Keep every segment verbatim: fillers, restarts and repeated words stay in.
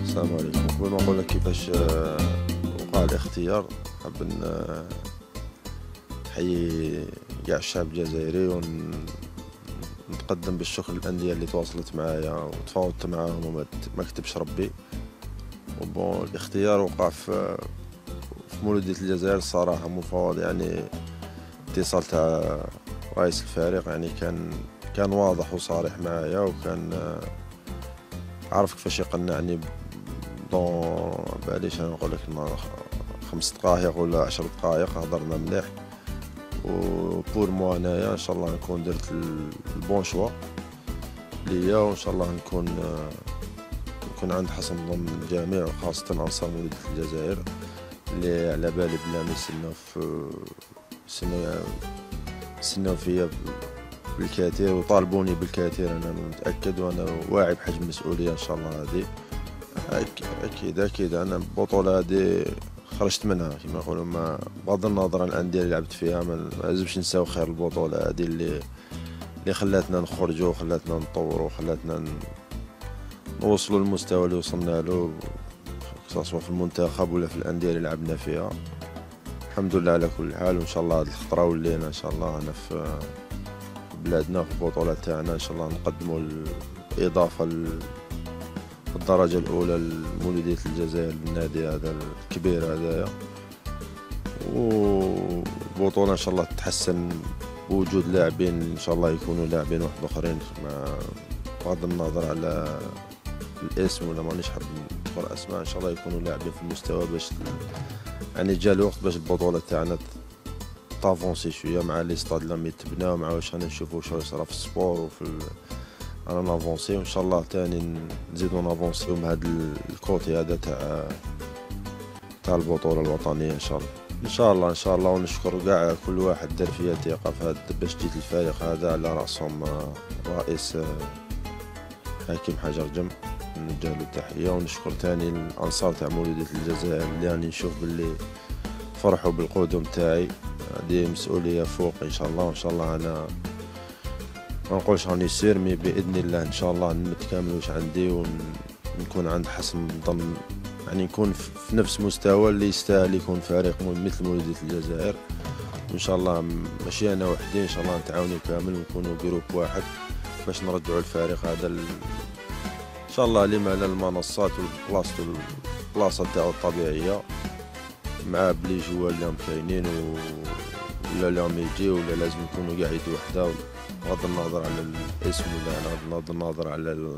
السلام عليكم. قبل ما نقول لك كيفاش آه، وقع الاختيار، حاب نحيي كاع الشعب الجزائري ونتقدم بالشكر للأندية اللي تواصلت معايا وتفاوضت معاهم وما ما كتبش ربي. وبون الاختيار وقع في في مولودية الجزائر الصراحة، مفاوض يعني اتصال تاع رئيس الفريق، يعني كان كان واضح وصارح معايا، وكان آه، عارف كيفاش يقنعني دون باليش انا نقول لك خمس دقائق ولا عشر دقائق. هضرنا مليح، وبور مو انايا ان شاء الله نكون درت البون شوا ليا، وان شاء الله نكون نكون عند حسن ظن الجميع، وخاصة انصار مولودية الجزائر اللي على بالي بلا يستناو في يستناو يستناو فيا بالكثير وطالبوني بالكثير. انا متاكد وانا واعي بحجم المسؤوليه ان شاء الله. هذه اكيد اكيد انا البطوله هذه خرجت منها كما يقولوا، ما بغض النظر عن الانديه اللي لعبت فيها، ما لازمش نساو خير البطوله هذه اللي اللي خلاتنا نخرجوا وخلاتنا نطوروا وخلاتنا نوصلوا للمستوى اللي وصلنا له، سواء في المنتخب ولا في الانديه اللي لعبنا فيها. الحمد لله على كل حال، وان شاء الله هذه الخطره ولينا ان شاء الله انا في بلادنا في البطولة تاعنا ان شاء الله نقدموا الاضافة الدرجة الاولى لمولودية الجزائر، النادي هذا الكبير هذايا، والبطولة ان شاء الله تتحسن بوجود لاعبين ان شاء الله يكونوا لاعبين واحد اخرين، بغض النظر على الاسم ولا مانيش حاب نذكر اسماء، ان شاء الله يكونوا لاعبين في المستوى باش يعني جا الوقت باش البطولة تاعنا تافونسي شويه مع لي ستاد لما يتبناو، مع واش رانا نشوفوا شنو يصرا في السبور وفي رانا نافونسي، وان شاء الله ثاني نزيدو نافونسيو مع هذا الكوتي هذا تاع تاع البطوله الوطنيه ان شاء الله ان شاء الله ان شاء الله. ونشكر كاع كل واحد دار فيا ثقه في هذا باش جيت الفريق هذا، على راسهم رئيس حكيم حجر جم، نوجه له التحيه. ونشكر ثاني الانصار تاع مولودية الجزائر اللي راني نشوف باللي فرحوا بالقدوم تاعي. هذه مسؤولية فوق إن شاء الله، وإن شاء الله أنا ما نقولش راني سير مي بإذن الله إن شاء الله نتكامل واش عندي ونكون عند حسن ظن، يعني نكون في نفس مستوى اللي يستاهل يكون فريق مثل مولودية الجزائر. وإن شاء الله ماشي أنا وحدي، إن شاء الله نتعاونوا كامل ونكونوا جروب واحد باش نرجعوا الفريق هذا إن شاء الله لما على المنصات والبلاصة البلاصة تاعو الطبيعية، مع بلي جوال اللي كاينين و ولا لهم يجي ولا لازم يكونوا قاعد وحده، بغض النظر على الاسم ولا بغض النظر على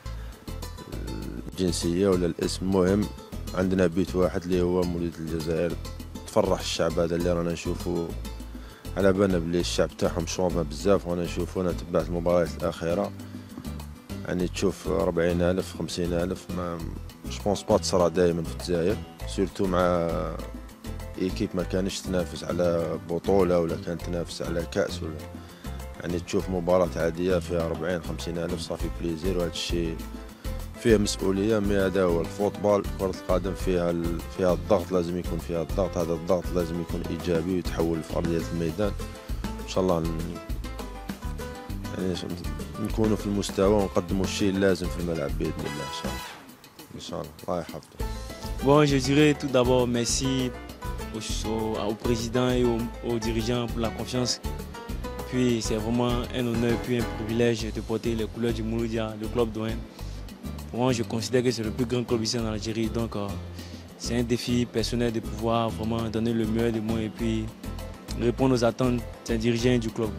الجنسيه ولا الاسم. المهم عندنا بيت واحد اللي هو مولودية الجزائر، تفرح الشعب هذا اللي رانا نشوفوا على بالنا بلي الشعب تاعهم شومه بزاف. وانا نشوفوا انا تبعت المباريات الاخيره، يعني تشوف أربعين ألف خمسين ألف، ما جوبونس با تصرا دائما في الجزائر، سيرتو مع ايكيب ما كانش تنافس على بطولة ولا كانت تنافس على كأس، ولا يعني تشوف مباراة عادية فيها أربعين خمسين ألف صافي بليزير. وهذا الشيء فيه مسؤولية، مي هذا هو الفوتبال كرة القدم، فيها ال... فيها الضغط، لازم يكون فيها الضغط، هذا الضغط لازم يكون إيجابي ويتحول في أرضية الميدان إن شاء الله. ن... يعني نكونوا في المستوى ونقدموا الشيء اللازم في الملعب بإذن الله إن شاء الله إن شاء الله. الله يحفظك. Bon, je dirais tout d'abord merci au, au, au président et aux, aux dirigeants pour la confiance. Puis c'est vraiment un honneur et puis un privilège de porter les couleurs du Mouloudia, le club d'O M. Moi, je considère que c'est le plus grand club ici en Algérie, donc euh, c'est un défi personnel de pouvoir vraiment donner le meilleur de moi et puis répondre aux attentes des dirigeants du club.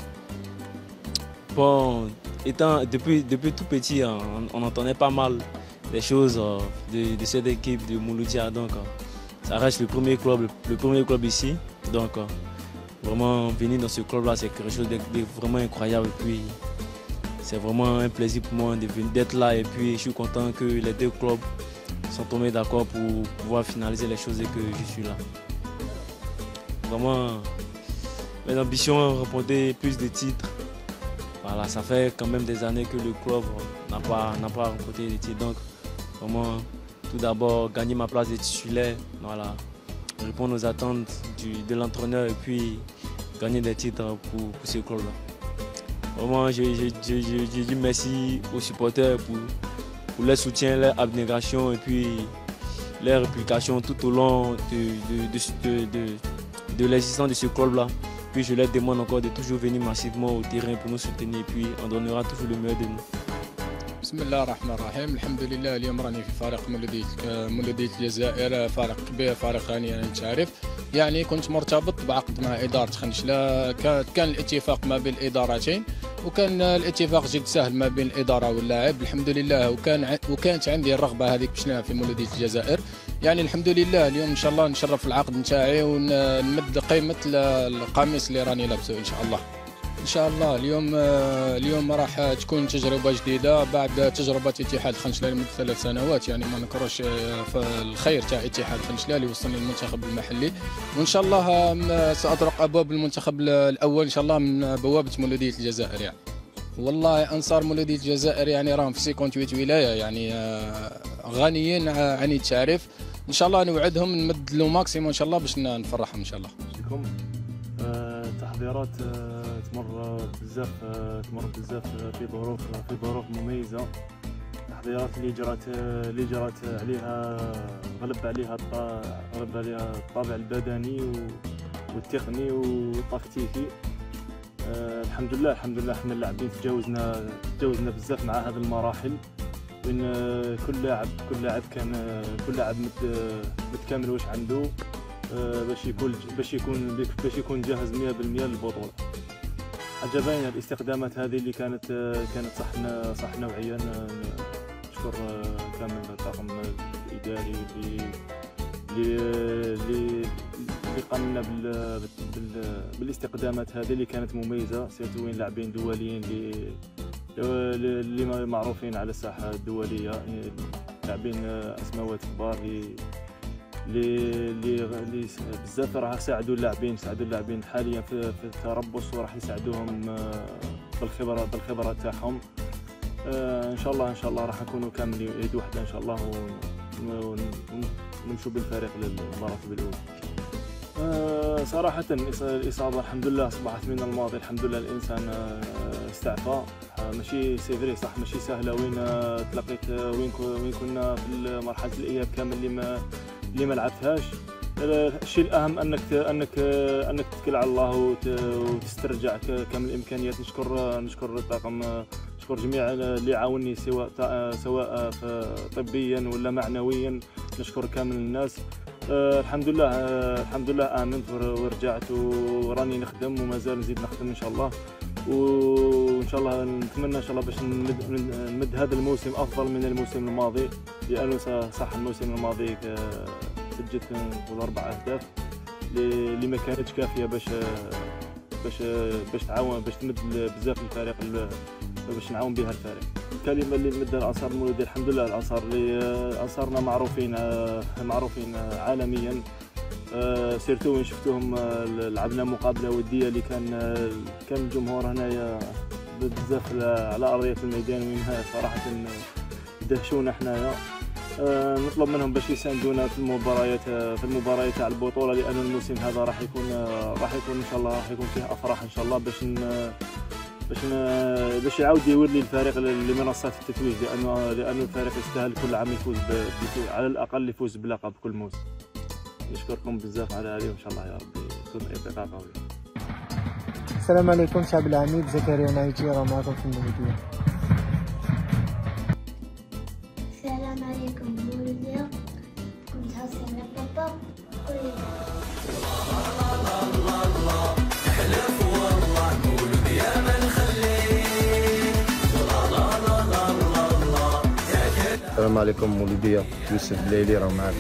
Bon, étant depuis, depuis tout petit, on, on entendait pas mal les choses euh, de, de cette équipe de Mouloudia, donc euh, ça reste le premier club, le premier club ici, donc euh, vraiment venir dans ce club-là, c'est quelque chose de, de vraiment incroyable. Et puis c'est vraiment un plaisir pour moi d'être là, et puis je suis content que les deux clubs sont tombés d'accord pour pouvoir finaliser les choses et que je suis là. Vraiment, mes ambitions, remporter plus de titres. Voilà, ça fait quand même des années que le club n'a pas, n'a pas remporté de titres. Donc, vraiment, tout d'abord, gagner ma place de titulaire, voilà, répondre aux attentes du, de l'entraîneur et puis gagner des titres pour, pour ce club-là. Vraiment, je, je, je, je dis merci aux supporters pour, pour leur soutien, leur abnégation et puis leur implication tout au long de, de, de, de, de, de l'existence de ce club-là. Puis je leur demande encore de toujours venir massivement au terrain pour nous soutenir et puis on donnera toujours le meilleur de nous. بسم الله الرحمن الرحيم. الحمد لله اليوم راني في فريق مولودية مولودية الجزائر، فريق كبير، فريق غني يعني انت عارف. يعني كنت مرتبط بعقد مع إدارة خنشلة، كان الاتفاق ما بين الإدارتين وكان الاتفاق جد سهل ما بين الإدارة واللاعب الحمد لله، وكان وكانت عندي الرغبة هذيك باش نلعب في مولودية الجزائر. يعني الحمد لله اليوم ان شاء الله نشرف العقد نتاعي ونمد قيمة القميص اللي راني لابسه ان شاء الله. ان شاء الله اليوم اليوم راح تكون تجربه جديده بعد تجربه اتحاد خنشلة لمده ثلاث سنوات. يعني ما نكروش في الخير تاع اتحاد خنشلة اللي وصلني للمنتخب المحلي، وان شاء الله ساطرق ابواب المنتخب الاول ان شاء الله من بوابه مولوديه الجزائر. يعني والله انصار مولوديه الجزائر يعني راهم في ثمانية وستين ولايه، يعني غنيين عن التعريف. ان شاء الله نوعدهم نمد له ماكسيموم ان شاء الله باش نفرحهم ان شاء الله. التحضيرات تمر بزاف تمر بزاف في ظروف في ظروف مميزه. التحضيرات اللي جرات اللي جرات عليها غلب عليها غلب عليها الطابع البدني والتقني والتكتيكي. الحمد لله الحمد لله حنا اللاعبين تجاوزنا تجاوزنا بزاف مع هذه المراحل، وين كل لاعب كل لاعب كان كل لاعب متكامل واش عنده باش يكون باش يكون باش يكون جاهز مية بالمية للبطوله. عجباني الاستخدامات هذه اللي كانت كانت صح صح نوعيا. نشكر كامل الطاقم الاداري اللي اللي اللي قام لنا بالاستخدامات هذه اللي كانت مميزه، سيرتو وين لاعبين دوليين اللي اللي معروفين على الساحه الدوليه، لاعبين اسماوات كبار اللي اللي بزاف راه ساعدوا اللاعبين ساعدوا اللاعبين حاليا في, في التربص، وراح يساعدوهم بالخبره بالخبره تاعهم. ان شاء الله ان شاء الله راح نكونوا كاملين يد واحده ان شاء الله ونمشوا بالفريق للمراتب الاولى. صراحه الاصابه الحمد لله اصبحت من الماضي، الحمد لله الانسان استعفى. ماشي سيفري صح ماشي سهله وين تلاقيت وين وين كنا في مرحله الاياب كامل اللي ما اللي ما لعبتهاش. الشيء الاهم انك انك انك تتكل على الله وتسترجع كامل الامكانيات. نشكر نشكر الطاقم، نشكر جميع اللي عاوني سواء سواء طبيا ولا معنويا، نشكر كامل الناس. الحمد لله الحمد لله امنت ورجعت وراني نخدم ومازال نزيد نخدم ان شاء الله، وان شاء الله نتمنى ان شاء الله باش نمد هذا الموسم افضل من الموسم الماضي، لانه صح الموسم الماضي سجلت نقول اربع اهداف اللي ما كانتش كافيه باش باش باش تعاون باش تمد بزاف الفريق باش نعاون بها الفريق. الكلمه اللي نمدها الانصار المولوديه الحمد لله الانصار اللي انصارنا معروفين معروفين عالميا. سيرتو وين شفتوهم لعبنا مقابله وديه اللي كان كان الجمهور هنايا بزاف على ارضيه الميدان، وينها صراحه دهشونا حنايا. نطلب منهم باش يساندونا في المباريات في المباريات تاع البطوله، لان الموسم هذا راح يكون راح يكون ان شاء الله راح يكون فيه افراح ان شاء الله باش باش باش يعاود يولي الفريق لمنصات التتويج، لانه لانه الفريق يستاهل كل عام يفوز على الاقل يفوز بلقب كل موسم. نشكركم بزاف على هذه وان شاء الله يا ربي تكون انطلاقه قويه. السلام عليكم شعب العميد، زكريا نايتي راه معكم في المولوديه. السلام عليكم مولوديه، كنت حاسه بابا كل احلف والله مولوديه ما نخليك. السلام عليكم مولوديه، يوسف الليلي راه معاكم.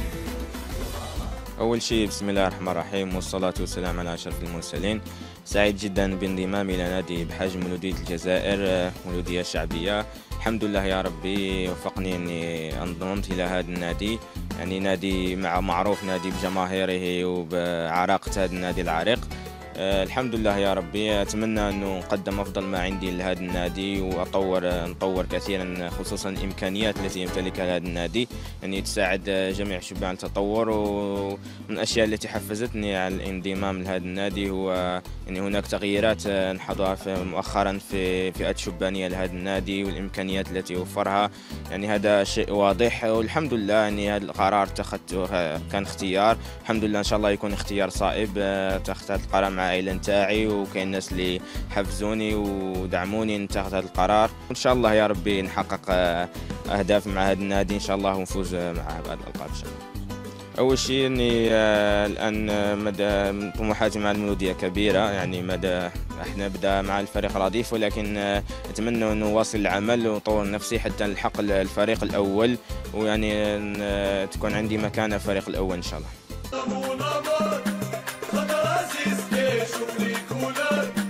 أول شيء بسم الله الرحمن الرحيم والصلاة والسلام على أشرف المرسلين. سعيد جدا بانضمامي إلى نادي بحجم مولودية الجزائر، مولودية شعبية. الحمد لله يا ربي وفقني أني انضممت إلى هذا النادي، يعني نادي مع معروف نادي بجماهيره وبعراقة هذا النادي العريق. أه الحمد لله يا ربي. اتمنى انه نقدم افضل ما عندي لهذا النادي واطور نطور كثيرا، خصوصا الامكانيات التي يمتلكها هذا النادي، يعني تساعد جميع الشبان على التطور. ومن الاشياء التي حفزتني على الانضمام لهذا النادي هو يعني هناك تغييرات نحضها مؤخرا في فئات شبانيه لهذا النادي والامكانيات التي وفرها، يعني هذا شيء واضح. والحمد لله يعني هذا القرار اتخذته كان اختيار، الحمد لله ان شاء الله يكون اختيار صائب. اتخذت هذا القرار مع العائله نتاعي، وكاين الناس اللي حفزوني ودعموني نتخذ هذا القرار، وان شاء الله يا ربي نحقق اهداف مع هذا النادي ان شاء الله ونفوز مع هذا الالقاب ان شاء الله. اول شيء اني الان مدى طموحاتي مع المولوديه كبيره، يعني مدى احنا بدا مع الفريق الرديف، ولكن اتمنى انه نواصل العمل ونطور نفسي حتى نلحق الفريق الاول، ويعني تكون عندي مكانه في الفريق الاول ان شاء الله.